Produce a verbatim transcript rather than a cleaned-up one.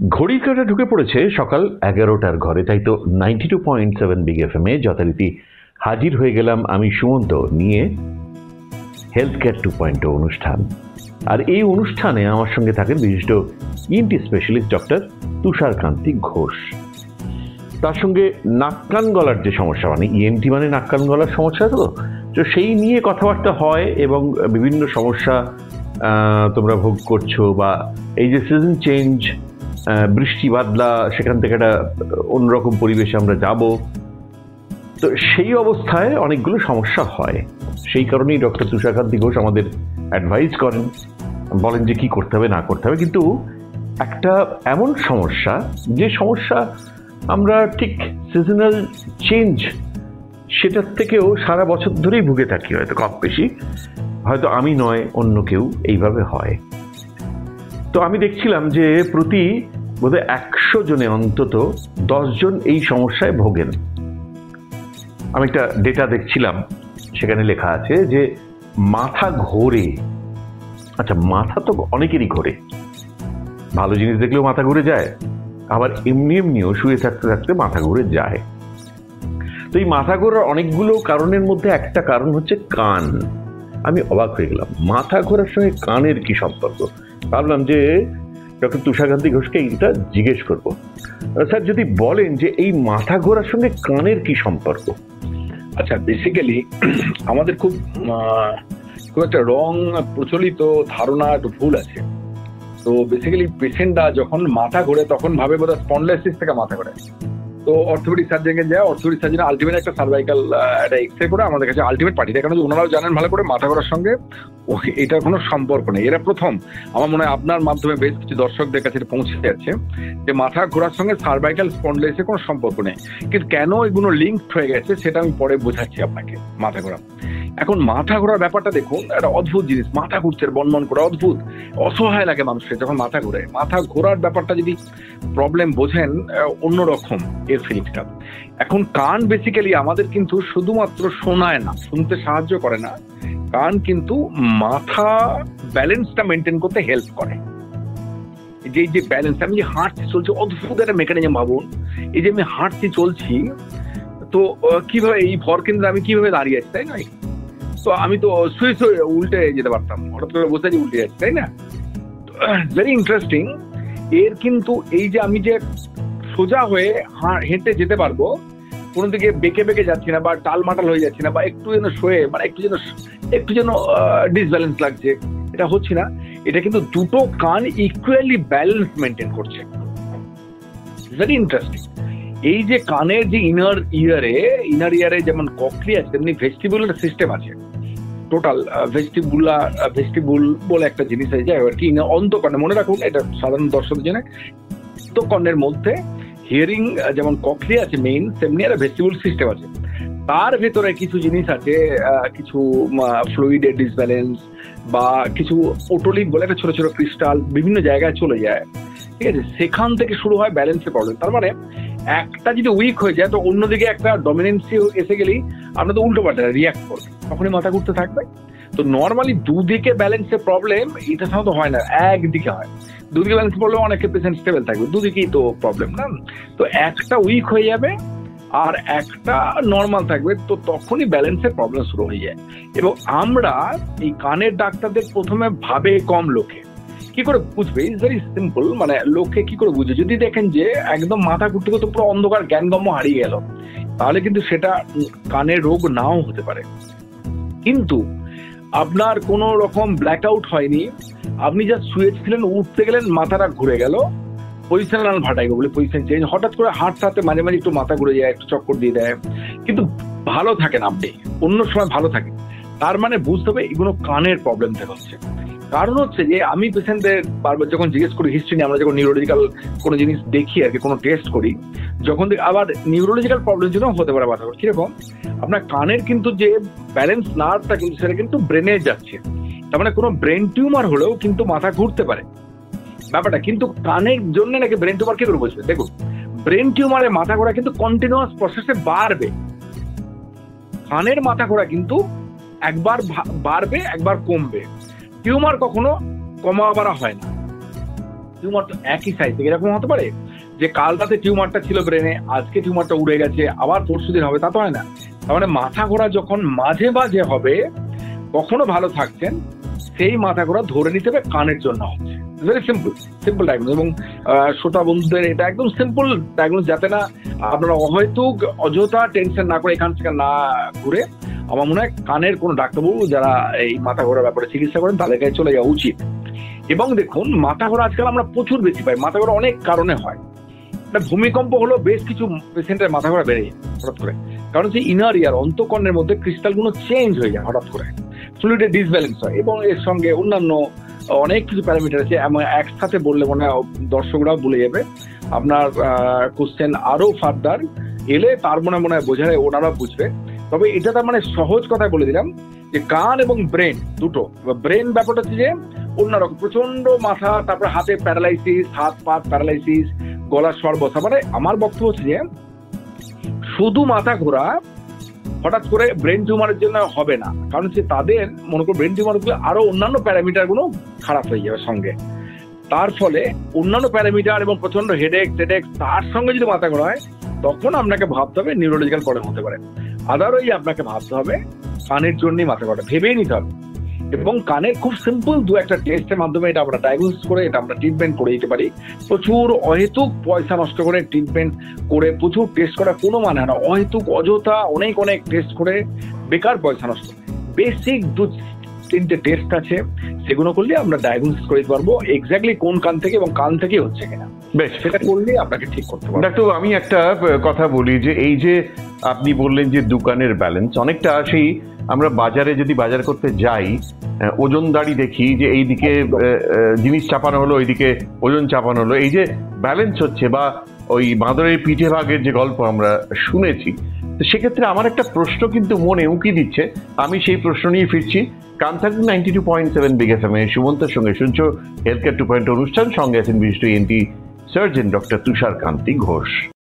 ঘড়ির কাঁটা ঢুকে পড়েছে সকাল এগারোটার ঘরে, তাই তো ninety two point seven big F M এ যথারীতি হাজির হয়ে গেলাম আমি সুমন্ত নিয়ে হেলথ কেয়ার টু পয়েন্ট অনুষ্ঠান। আর এই অনুষ্ঠানে আমার সঙ্গে থাকেন বিশিষ্ট ENT specialist doctor Tusharkanti Ghosh. তার সঙ্গে নাক কান গলার যে সমস্যা, মানে ইএনটি মানে নাক কান গলার সমস্যা, তো তো সেই নিয়ে কথাবার্তা হয় এবং বিভিন্ন সমস্যা তোমরা ভোগ করছো, বা এই যে সিজন চেঞ্জ, বৃষ্টি বাদলা, সেখান থেকে একটা অন্যরকম পরিবেশে আমরা যাব, তো সেই অবস্থায় অনেকগুলো সমস্যা হয়। সেই কারণেই ডক্টর তুষারকান্তি ঘোষ আমাদের অ্যাডভাইস করেন, বলেন যে কি করতে হবে না করতে হবে। কিন্তু একটা এমন সমস্যা, যে সমস্যা আমরা ঠিক সিজনাল চেঞ্জ সেটার থেকেও সারা বছর ধরেই ভুগে থাকি, হয়তো কম বেশি, হয়তো আমি নয় অন্য কেউ এইভাবে হয়। তো আমি দেখছিলাম যে প্রতি বোধহয় একশো জনে অন্তত দশ জন এই সমস্যায় ভোগেন। আমি একটা ডেটা দেখছিলাম, সেখানে লেখা আছে যে মাথা ঘোরে। আচ্ছা, মাথা তো অনেকেরই ঘোরে, ভালো জিনিস দেখলেও মাথা ঘুরে যায়, আবার এমনি এমনিও শুয়ে থাকতে থাকতে মাথা ঘুরে যায়। তো এই মাথা ঘোরার অনেকগুলো কারণের মধ্যে একটা কারণ হচ্ছে কান। আমি অবাক হয়ে গেলাম, মাথা ঘোরার সঙ্গে কানের কি সম্পর্ক? ভাবলাম যে ডক্টর তুষারকান্তি ঘোষকে এইটা জিজ্ঞেস করবো। স্যার, যদি বলেন যে এই মাথা ঘোরার সঙ্গে কানের কি সম্পর্ক? আচ্ছা, বেসিক্যালি আমাদের খুব খুব একটা রং প্রচলিত ধারণা, একটু ভুল আছে। তো বেসিক্যালি পেশেন্টরা যখন মাথা ঘোরে তখন ভাবে বোধ হয় স্পন্ডলাইসিস থেকে মাথা ঘোরে। তো অর্থোপেডিক সার্জনকে যায়, অর্থোপেডিক সার্জন আলটিমেট একটা সার্ভাইকাল একটা এক্সরে করে আমাদের কাছে আলটিমেট পাঠিয়ে দেয়, কারণ ওনারাও জানেন ভালো করে মাথা ঘোরার সঙ্গে এটার কোনো সম্পর্ক নেই। এরা প্রথম, আমার মনে হয় আপনার মাধ্যমে বেশ কিছু দর্শকদের কাছে পৌঁছে যাচ্ছে যে মাথা ঘোরার সঙ্গে সার্ভাইকাল স্পন্ডলাইসিসের কোনো সম্পর্ক নেই। কিন্তু কেন এগুলো লিঙ্কড হয়ে গেছে সেটা আমি পরে বোঝাচ্ছি আপনাকে। মাথা ঘোরা, এখন মাথা ঘোরার ব্যাপারটা দেখুন, একটা অদ্ভুত জিনিস। মাথা ঘুরছে, বনবন করে অদ্ভুত, অসহায় লাগে মানুষের যখন মাথা ঘোরে। মাথা ঘোরার ব্যাপারটা যদি প্রবলেম বোঝেন, অন্যরকম এর ফিলিংসটা। এখন কান বেসিক্যালি আমাদের কিন্তু শুধুমাত্র শোনায় না, শুনতে সাহায্য করে না, কান কিন্তু মাথা ব্যালেন্সটা মেনটেন করতে হেল্প করে। যে যে ব্যালেন্স, আমি যে হাঁটছি চলছি, অদ্ভুত একটা মেকানিজম ভাবুন। এই যে আমি হাঁটছি চলছি, তো কিভাবে এই ভর কেন্দ্রে আমি কিভাবে দাঁড়িয়ে আছি, তাই নয়? তো আমি তো শুয়ে শুয়ে উল্টে যেতে পারতাম, হঠাৎ করে বসে আছি উল্টে যাচ্ছি, তাই না? Very interesting. এর কিন্তু এই যে আমি যে সোজা হয়ে হেঁটে যেতে পারবো, কোনো দিকে বেঁকে বেঁকে যাচ্ছি না, বা টালমাটাল হয়ে যাচ্ছি না, বা একটু যেন শোয়ে মানে একটু যেন একটু যেন ডিসব্যালেন্স লাগছে, এটা হচ্ছে না। এটা কিন্তু দুটো কান ইকুয়ালি ব্যালেন্স মেনটেন করছে। Very interesting. এই যে কানের যে ইনার ইয়ারে ইনার ইয়ারে যেমন ককলিয়া আছে, তেমনি ভেস্টিবুলার সিস্টেম আছে। টোটাল ভেস্টিবুলা ভেস্টিবুল বলে একটা জিনিস আছে আর কি, অন্তঃকর্ণে। মনে রাখুন, এটা সাধারণ দর্শকদের জন্য, অন্তঃকর্ণের মধ্যে হিয়ারিং যেমন ককলিয়া আছে মেইন, তেমনি একটা ভেস্টিবুল সিস্টেম আছে। তার ভেতরে কিছু জিনিস আছে, কিছু ফ্লুইডের ডিসব্যালেন্স বা কিছু ওটোলিক বলে একটা ছোট ছোট ক্রিস্টাল বিভিন্ন জায়গায় চলে যায়, ঠিক আছে? সেখান থেকে শুরু হয় ব্যালেন্সের প্রবলেম। তার মানে একটা যদি উইক হয়ে যায়, তো অন্যদিকে একটা ডমিনেন্সি এসে গেলেই আমরা তো উল্টো পাল্টা রিয়াক্ট করবো, তখনই মাথা ঘুরতে থাকবে। তো নর্মালি দুদিকে ব্যালেন্সের প্রবলেম এটা সাধারণত হয় না, একদিকে হয়। দুদিকে ব্যালেন্স প্রবলেম অনেকে পেশেন্ট স্টেবল থাকবে, দুদিকেই তো প্রবলেম না। তো একটা উইক হয়ে যাবে আর একটা নর্মাল থাকবে, তো তখনই ব্যালেন্সের প্রবলেম শুরু হয়ে যায়। এবং আমরা এই কানের ডাক্তারদের প্রথমে ভাবে কম লোকে, কি করে বুঝবে? Is very simple. মানে লোকে কি করে বুঝবে? যদি দেখেন যে একদম মাথা ঘুরতে ঘুরতে পুরো অন্ধকার, জ্ঞানগম্য হারিয়ে গেল, তাহলে কিন্তু সেটা কানের রোগ নাও হতে পারে। কিন্তু আপনার কোনো রকম ব্ল্যাক আউট হয়নি, আপনি যা শুয়েছিলেন, উঠতে গেলেন, মাথাটা ঘুরে গেল, পজিশনাল ভার্টিগো বলে, পজিশন চেঞ্জ, হঠাৎ করে হাঁটতে মাঝে মাঝে একটু মাথা ঘুরে যায়, একটু চক্কর দিয়ে দেয়, কিন্তু ভালো থাকেন আপনি, অন্য সময় ভালো থাকেন, তার মানে বুঝতে হবে এগুলো কানের প্রবলেম থেকে হচ্ছে। কারণ হচ্ছে যে আমি পেশেন্টদের বারবার যখন জিজ্ঞেস করি হিস্ট্রি নিয়ে, আমরা যখন নিউরোলজিক্যাল কোনো জিনিস দেখি আর কি, কোনো টেস্ট করি, যখন আবার নিউরোলজিক্যাল প্রবলেম জন্য হতে পারে মাথা ঘোরা। কিরকম? আপনার কানের কিন্তু যে ব্যালেন্স নার্ভটা কিন্তু সেটা কিন্তু ব্রেনে যাচ্ছে, তার মানে কোনো ব্রেন টিউমার হলেও কিন্তু মাথা ঘুরতে পারে ব্যাপারটা। কিন্তু কানের জন্য নাকি ব্রেন টিউমার কি করে বুঝবে? দেখুন, ব্রেন টিউমারে মাথা ঘোরা কিন্তু কন্টিনিউয়াস প্রসেসে বাড়বে, কানের মাথা ঘোরা কিন্তু একবার বাড়বে একবার কমবে। টিউমার কখনো কমা বাড়া হয় না, টিউমার তো একই সাইজ থেকে এরকম হতে পারে যে কাল রাতে টিউমারটা ছিল ব্রেনে, আজকে টিউমারটা উড়ে গেছে, আবার পরশু দিন হবে, তা তো হয় না। তার মানে মাথা ঘোরা যখন মাঝে মাঝে হবে, কখনো ভালো থাকছেন, সেই মাথা ঘোরা ধরে নিতে হবে কানের জন্য হচ্ছে। Very simple simple diagnose. এবং শ্রোতা বন্ধুদের এটা একদম সিম্পল ডায়াগনোজ, যাতে না আপনারা হয়তো অযথা টেনশন না করে এখান থেকে না ঘুরে, আমার মনে হয় কানের কোনো ডাক্তারবাবু যারা এই মাথা ঘোরার ব্যাপারে চিকিৎসা করেন তাদের কাছে চলে যাওয়া উচিত। এবং দেখুন, মাথা ঘোরা আজকাল আমরা প্রচুর বেশি পাই। মাথা ঘোরা অনেক কারণে হয়। একটা ভূমিকম্প হলো বেশ কিছু পেশেন্টের মাথা ঘোরা বেড়ে যায় হঠাৎ করে, কারণ যে ইনার ইয়ার অন্তঃকর্ণের মধ্যে ক্রিস্টালগুলো চেঞ্জ হয়ে যায় হঠাৎ করে, ফ্লুইডের ডিসব্যালেন্স হয়, এবং এর সঙ্গে অন্যান্য অনেক কিছু প্যারামিটার আছে। একসাথে বললে মনে হয় দর্শকরাও বলে যাবে। আপনার কোশ্চেন আরো ফার্দার এলে তার মনে মনে হয় বোঝায়, ওনারা বুঝবে। তবে এটা তার মানে সহজ কথায় বলে দিলাম যে কান এবং ব্রেন দুটো, ব্রেন ব্যাপারটা হচ্ছে যে অন্যরকম প্রচন্ড মাথা, তারপরে হাতে প্যারালাইসিস, হাত পা প্যারালাইসিস, গলার স্বর বসা। মানে আমার বক্তব্য হচ্ছে যে শুধু মাথা ঘোরা হঠাৎ করে ব্রেন টিউমারের জন্য হবে না, কারণ হচ্ছে তাদের মনে করো ব্রেন টিউমার গুলো আরো অন্যান্য প্যারামিটার গুলো খারাপ হয়ে যাবে সঙ্গে। তার ফলে অন্যান্য প্যারামিটার এবং প্রচন্ড হেডেক টেডেক তার সঙ্গে যদি মাথা ঘোরা হয়, তখন আপনাকে ভাবতে হবে নিউরোলজিক্যাল প্রবলেম হতে পারে। আদারওয়াইজ আপনাকে ভাবতে হবে কানের জন্যই মাথা ঘোরা, ভেবেই নিতে হবে। এবং কানের খুব সিম্পল দু একটা টেস্টের মাধ্যমে এটা আমরা ডায়াগনোসিস করে এটা আমরা ট্রিটমেন্ট করে দিতে পারি। প্রচুর অহেতুক পয়সা নষ্ট করে ট্রিটমেন্ট করে প্রচুর টেস্ট করা কোনো মানে হয় না। অহেতুক অযথা অনেক অনেক টেস্ট করে বেকার পয়সা নষ্ট। বেসিক দু তিনটে টেস্ট আছে, সেগুলো করলে আমরা ডায়াগনোসিস করে দিতে পারবো এক্স্যাক্টলি কোন কান থেকে এবং কান থেকে হচ্ছে কিনা। বেশ, সেটা করলে আপনাকে ঠিক করতে পারবো। ডাক্তার, আমি একটা কথা বলি যে এই যে আপনি বললেন যে দোকানের ব্যালেন্স, অনেকটা সেই আমরা বাজারে যদি বাজার করতে যাই, ওজনদারি দেখি যে এইদিকে জিনিস চাপানো হলো, ওইদিকে ওজন চাপানো হলো, এই যে ব্যালেন্স হচ্ছে, বা ওই বাঁদরের পিঠে ভাগের যে গল্প আমরা শুনেছি, তো সেক্ষেত্রে আমার একটা প্রশ্ন কিন্তু মনে উঁকি দিচ্ছে। আমি সেই প্রশ্ন নিয়ে ফিরছি। কান থাকুন ninety two point seven big F M এ সুমন্তের সঙ্গে শুনছো হেলথ কেয়ার টু পয়েন্ট অনুষ্ঠান। সঙ্গে আছেন বিশিষ্ট ENT surgeon doctor Tushar Kanti Ghosh.